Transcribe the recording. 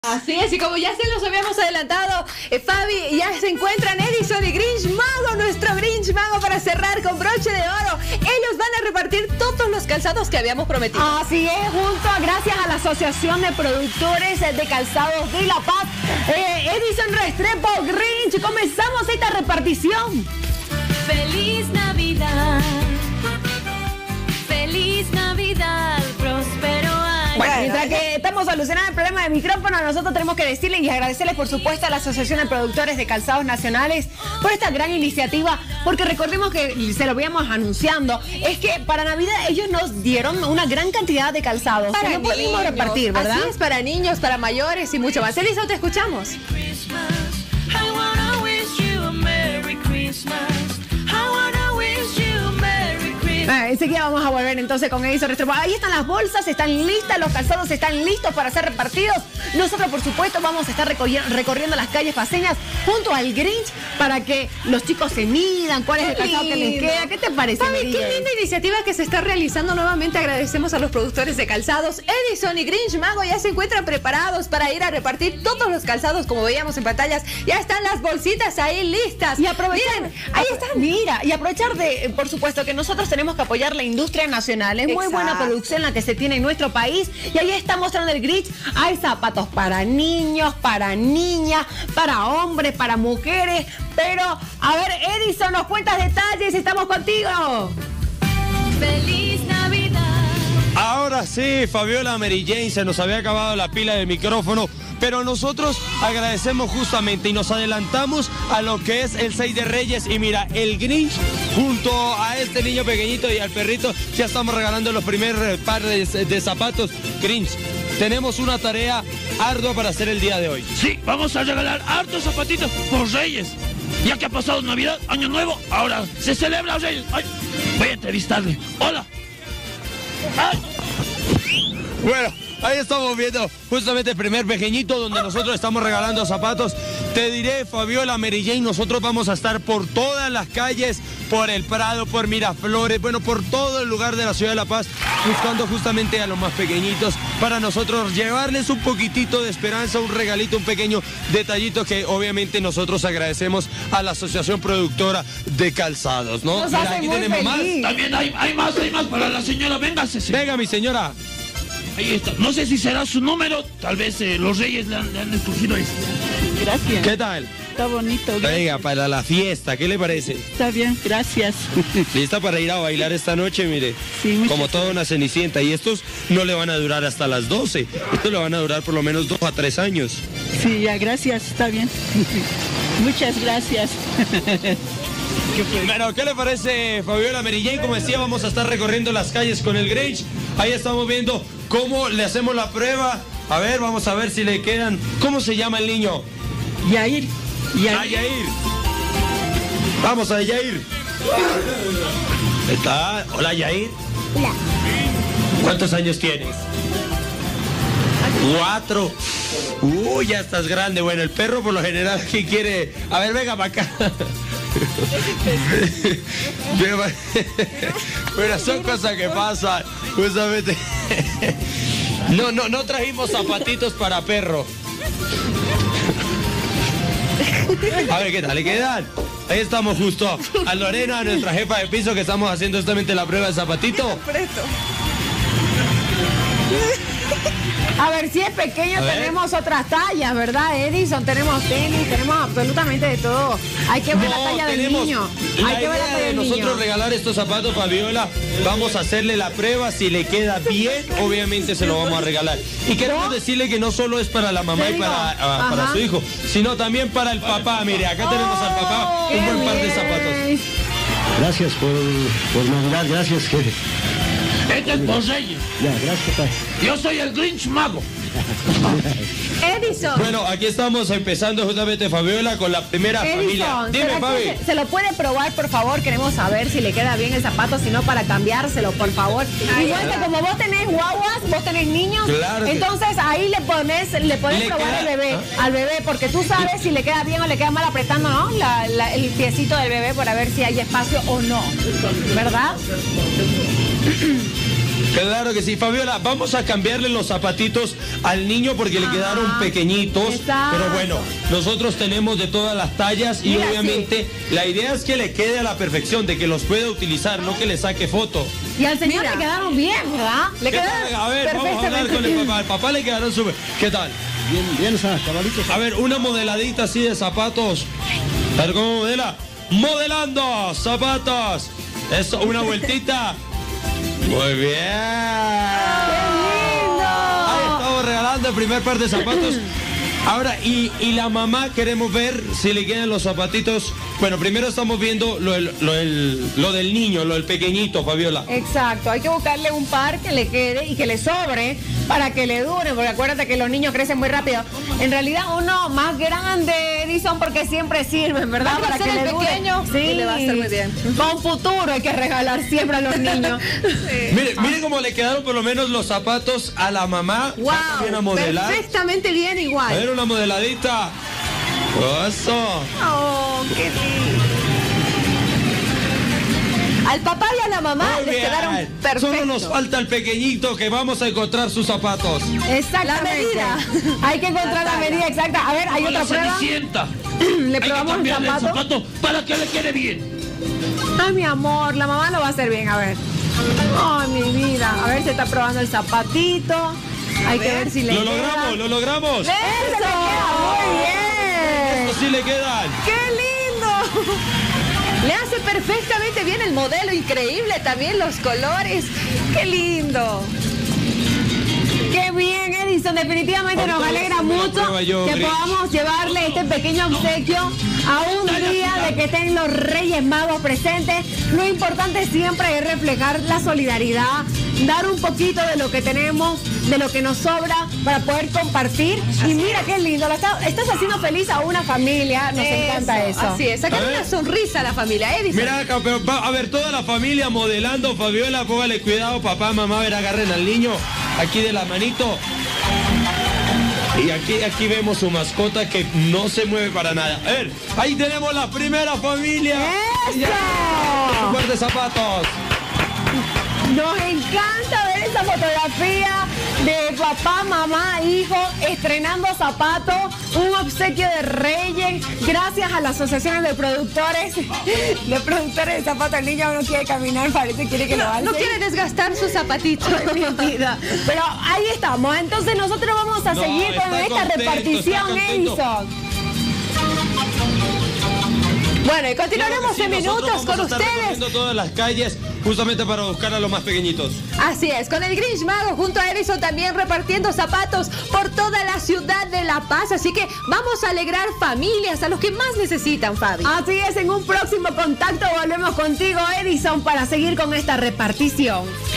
Así es, y como ya se los habíamos adelantado, Fabi, ya se encuentran Edison y Grinch Mago, nuestro Grinch Mago, para cerrar con broche de oro. Ellos van a repartir todos los calzados que habíamos prometido. Así es, gracias a la Asociación de Productores de Calzados de La Paz, Edison Restrepo, Grinch, comenzamos esta repartición. Feliz Navidad, feliz Navidad, próspero año. Bueno, mientras que estamos solucionando el problema de micrófono, nosotros tenemos que decirles y agradecerles, por supuesto, a la Asociación de Productores de Calzados Nacionales por esta gran iniciativa, porque recordemos que se lo veíamos anunciando, es que para Navidad ellos nos dieron una gran cantidad de calzados Para que no pudimos niños, repartir, ¿verdad? Así es, para niños, para mayores y mucho más. Edison, te escuchamos. I wanna wish you a Merry Christmas. I wanna wish you a Merry Christmas. Enseguida vamos a volver entonces con Edison Restrepo. Ahí están las bolsas, están listas, los calzados están listos para ser repartidos. Nosotros, por supuesto, vamos a estar recorriendo las calles paseñas junto al Grinch para que los chicos se midan cuál es el calzado que les queda. ¿Qué te parece, Fabi, Miguel? qué linda iniciativa que se está realizando nuevamente. Agradecemos a los productores de calzados. Edison y Grinch Mago ya se encuentran preparados para ir a repartir todos los calzados, como veíamos en pantallas. Ya están las bolsitas ahí listas. Y aprovechar, Miren, ahí está, mira, y aprovechar de, por supuesto, que nosotros tenemos que apoyar la industria nacional. Es muy buena Exacto. producción la que se tiene en nuestro país. Y ahí está mostrando el Grinch. Hay zapatos para niños, para niñas, para hombres, para mujeres. Pero, a ver, Edison, nos cuentas detalles. Estamos contigo. Feliz Navidad. Ahora sí, Fabiola, Mary Jane, se nos había acabado la pila de micrófono, pero nosotros agradecemos justamente y nos adelantamos a lo que es el 6 de Reyes. Y mira, el Grinch junto a este niño pequeñito y al perrito ya estamos regalando los primeros pares de zapatos. Grinch, tenemos una tarea ardua para hacer el día de hoy. Sí, vamos a regalar hartos zapatitos por Reyes. Ya que ha pasado Navidad, Año Nuevo, ahora se celebra Reyes. Ay, voy a entrevistarle. Hola. Ay. Bueno, ahí estamos viendo justamente el primer pequeñito donde nosotros estamos regalando zapatos. Te diré, Fabiola, Mary Jane, nosotros vamos a estar por todas las calles, por el Prado, por Miraflores, bueno, por todo el lugar de la ciudad de La Paz, buscando justamente a los más pequeñitos para nosotros llevarles un poquitito de esperanza, un regalito, un pequeño detallito que obviamente nosotros agradecemos a la Asociación Productora de Calzados, ¿no? Nos Mira, hace aquí muy tenemos feliz. También hay más para la señora. Véngase. más. Venga, mi señora. Ahí está. No sé si será su número. Tal vez los Reyes le han escogido este. Gracias, ¿Qué tal? está bonito. Venga, para la fiesta, ¿qué le parece? Está bien, gracias. ¿Lista para ir a bailar esta noche? Mire, Sí, muchas como toda una cenicienta. Y estos no le van a durar hasta las 12. Estos le van a durar por lo menos 2 a 3 años. Sí, ya, gracias, está bien. Muchas gracias. Bueno, ¿qué le parece, Fabiola, Mary Jane? Como decía, vamos a estar recorriendo las calles con el Grinch. Ahí estamos viendo cómo le hacemos la prueba. A ver, vamos a ver si le quedan. ¿Cómo se llama el niño? Yair, A Yair. Vamos a Yair. ¿Está? Hola, Yair. Hola. ¿Cuántos años tienes? 4. Uy, ya estás grande. Bueno, el perro por lo general, ¿qué quiere? A ver, venga para acá. Pero son cosas que pasan, justamente. No trajimos zapatitos para perro. A ver, ¿qué tal le quedan? Ahí estamos justo a Lorena, nuestra jefa de piso, que estamos haciendo justamente la prueba de zapatito. A ver, si es pequeño, A ver. tenemos otras tallas, ¿verdad, Edison? Tenemos tenis, tenemos absolutamente de todo. Hay que ver la talla del tenemos niño. la Hay que ver la idea talla de del nosotros niño. regalar estos zapatos, Fabiola. Vamos a hacerle la prueba. Si le queda bien, obviamente se lo vamos a regalar. Y queremos decirle que no solo es para la mamá Te y digo, para ajá. su hijo, sino también para el papá. Mire, acá tenemos al papá un buen par de zapatos. Gracias por Navidad, gracias, jefe. Este es por Reyes. Ya, gracias, papá. Yo soy el Grinch Mago. Edison. Bueno, aquí estamos empezando justamente, Fabiola, con la primera familia. Edison, Dime, ¿será Fabi. que se lo puede probar, por favor? Queremos saber si le queda bien el zapato, si no, para cambiárselo, por favor. Igual que como vos tenés guaguas, vos tenés niños, Claro que- entonces ahí le podés Le probar queda- al bebé, porque tú sabes si le queda bien o le queda mal apretando, ¿no? El piecito del bebé para ver si hay espacio o no, ¿verdad? Claro que sí, Fabiola, vamos a cambiarle los zapatitos al niño porque le quedaron pequeñitos. Exacto. Pero bueno, nosotros tenemos de todas las tallas y Mira, obviamente la idea es que le quede a la perfección, de que los pueda utilizar, no que le saque foto. Y al señor Mira. le quedaron bien, ¿verdad? Le ¿Qué queda tal? A ver, vamos a hablar con el papá. Al papá le quedaron súper. ¿Qué tal? Bien, cabalitos. A ver, una modeladita así de zapatos. A ver cómo modela. Modelando zapatos. Eso, una vueltita. Muy bien. Ahí estamos regalando el primer par de zapatos. Ahora, y la mamá queremos ver si le quedan los zapatitos. Bueno, primero estamos viendo lo del niño, lo del pequeñito, Fabiola. Exacto, hay que buscarle un par que le quede y que le sobre para que le dure, porque acuérdate que los niños crecen muy rápido. En realidad uno más grande, Edison, porque siempre sirven, ¿verdad? Va a Para que crecer le el dure. pequeño y le va a hacer muy bien. Con futuro hay que regalar siempre a los niños. Mire cómo le quedaron por lo menos los zapatos a la mamá. Wow, Viene a modelar. perfectamente bien A igual. ver, una modeladita. Eso. Oh, qué lindo. Al papá y a la mamá Muy les bien. quedaron Solo nos perfectos. falta el pequeñito que vamos a encontrar sus zapatos. Exactamente. La medida. Hay que encontrar la medida exacta. A ver, hay Con la otra prueba. Cenicienta. Le Hay que probamos el cambiarle el zapato. zapato para que le quede bien. Ay, mi amor, la mamá lo va a hacer bien, a ver. Ay, mi vida. A ver, se está probando el zapatito. Hay que ver si le Lo queda. logramos, lo logramos. ¡Eso! ¡Le queda muy bien! Estos sí le quedan. ¡Qué lindo! Le hace perfectamente bien el modelo, increíble también los colores. ¡Qué lindo! ¡Qué bien, Edison! Definitivamente Ahorita nos voy a alegra hacerme la mucho prueba yo, que Grinch. podamos llevarle este pequeño obsequio a un día de que estén los Reyes Magos presentes. Lo importante siempre es reflejar la solidaridad, dar un poquito de lo que tenemos, de lo que nos sobra para poder compartir. Y mira qué lindo, estás haciendo feliz a una familia, nos encanta eso. Así es, sacar A ver. una sonrisa a la familia Edison. Mira, campeón, a ver, toda la familia modelando, Fabiola, póngale cuidado, papá, mamá, a ver, agarren al niño, aquí de la manito. Y aquí vemos su mascota que no se mueve para nada. A ver, ahí tenemos la primera familia. ¡Eso! Un par de zapatos. Nos encanta ver esa fotografía de papá, mamá, hijo estrenando zapatos, un obsequio de Reyes, gracias a las asociaciones de productores de zapatos. El niño no quiere caminar, parece que quiere que lo alce. No quiere desgastar sus zapatitos. Mi vida. Pero ahí estamos. Entonces nosotros vamos a No, seguir con está esta contento, repartición, está contento. Edison. Bueno, y continuaremos Claro que sí, en nosotros minutos con vamos a estar ustedes. recorriendo todas las calles justamente para buscar a los más pequeñitos. Así es, con el Grinch Mago junto a Edison también repartiendo zapatos por toda la ciudad de La Paz. Así que vamos a alegrar familias, a los que más necesitan, Fabi. Así es, en un próximo contacto volvemos contigo, Edison, para seguir con esta repartición.